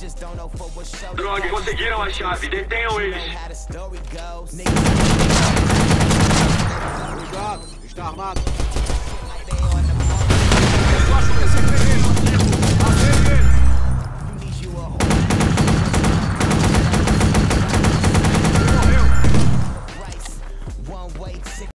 Droga, conseguiram a chave, detenham eles. Cuidado, está armado.